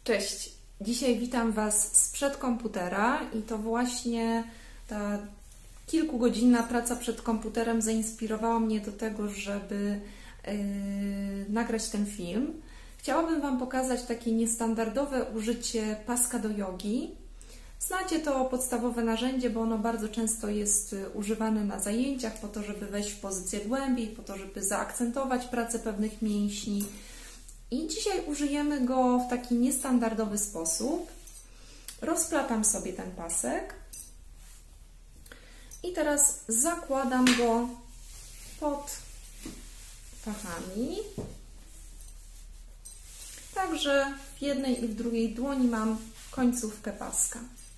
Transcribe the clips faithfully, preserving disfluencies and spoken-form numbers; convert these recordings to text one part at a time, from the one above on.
Cześć! Dzisiaj witam Was sprzed komputera i to właśnie ta kilkugodzinna praca przed komputerem zainspirowała mnie do tego, żeby yy, nagrać ten film. Chciałabym Wam pokazać takie niestandardowe użycie paska do jogi. Znacie to podstawowe narzędzie, bo ono bardzo często jest używane na zajęciach po to, żeby wejść w pozycję głębiej, po to, żeby zaakcentować pracę pewnych mięśni. I dzisiaj użyjemy go w taki niestandardowy sposób. Rozplatam sobie ten pasek i teraz zakładam go pod pachami. Także w jednej i w drugiej dłoni mam końcówkę paska.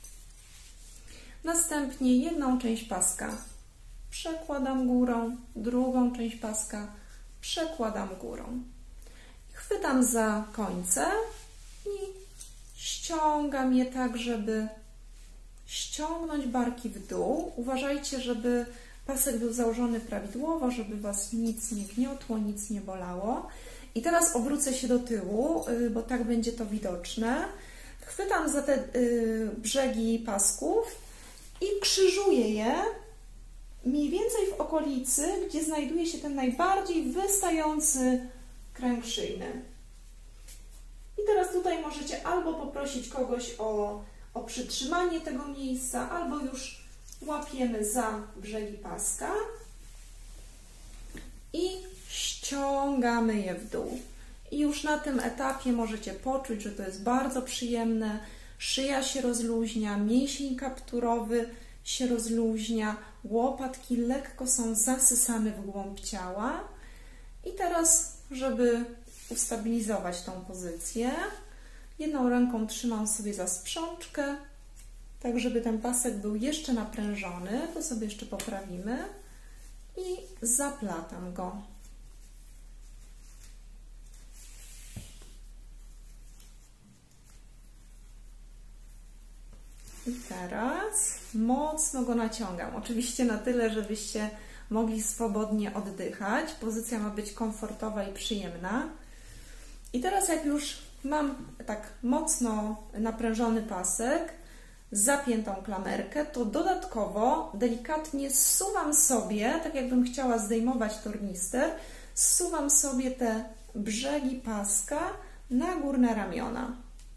Następnie jedną część paska przekładam górą, drugą część paska przekładam górą. Chwytam za końce i ściągam je tak, żeby ściągnąć barki w dół. Uważajcie, żeby pasek był założony prawidłowo, żeby Was nic nie gniotło, nic nie bolało. I teraz obrócę się do tyłu, bo tak będzie to widoczne. Chwytam za te brzegi pasków i krzyżuję je mniej więcej w okolicy, gdzie znajduje się ten najbardziej wystający kręg szyjny. I teraz tutaj możecie albo poprosić kogoś o, o przytrzymanie tego miejsca, albo już łapiemy za brzegi paska i ściągamy je w dół. I już na tym etapie możecie poczuć, że to jest bardzo przyjemne. Szyja się rozluźnia, mięsień kapturowy się rozluźnia, łopatki lekko są zasysane w głąb ciała. I teraz, żeby ustabilizować tą pozycję, jedną ręką trzymam sobie za sprzączkę, tak żeby ten pasek był jeszcze naprężony, to sobie jeszcze poprawimy i zaplatam go. I teraz mocno go naciągam, oczywiście na tyle, żebyście mogli swobodnie oddychać. Pozycja ma być komfortowa i przyjemna. I teraz jak już mam tak mocno naprężony pasek, zapiętą klamerkę, to dodatkowo delikatnie zsuwam sobie, tak jakbym chciała zdejmować tornister, zsuwam sobie te brzegi paska na górne ramiona.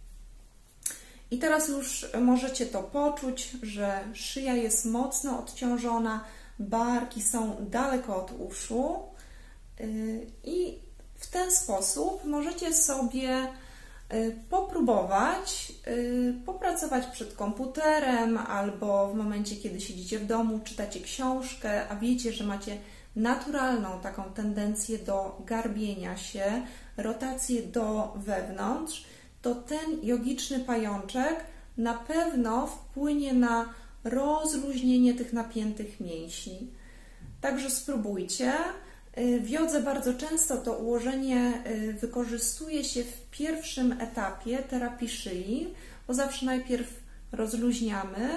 I teraz już możecie to poczuć, że szyja jest mocno odciążona, barki są daleko od uszu i w ten sposób możecie sobie popróbować popracować przed komputerem albo w momencie, kiedy siedzicie w domu, czytacie książkę, a wiecie, że macie naturalną taką tendencję do garbienia się, rotację do wewnątrz, to ten jogiczny pajączek na pewno wpłynie na rozluźnienie tych napiętych mięśni. Także spróbujcie. W jodze bardzo często to ułożenie wykorzystuje się w pierwszym etapie terapii szyi, bo zawsze najpierw rozluźniamy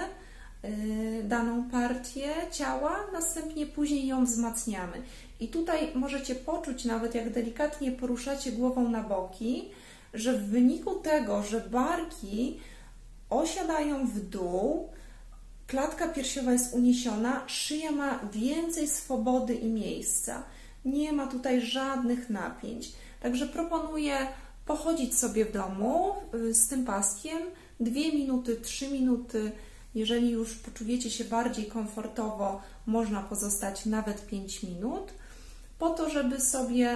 daną partię ciała, następnie później ją wzmacniamy. I tutaj możecie poczuć, nawet jak delikatnie poruszacie głową na boki, że w wyniku tego, że barki osiadają w dół, klatka piersiowa jest uniesiona, szyja ma więcej swobody i miejsca. Nie ma tutaj żadnych napięć. Także proponuję pochodzić sobie w domu z tym paskiem dwie minuty, trzy minuty. Jeżeli już poczujecie się bardziej komfortowo, można pozostać nawet pięć minut, po to, żeby sobie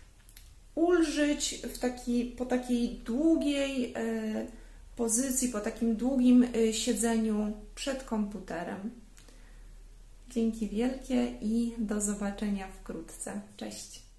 ulżyć w taki, po takiej długiej e, pozycji, po takim długim e, siedzeniu przed komputerem. Dzięki wielkie i do zobaczenia wkrótce. Cześć!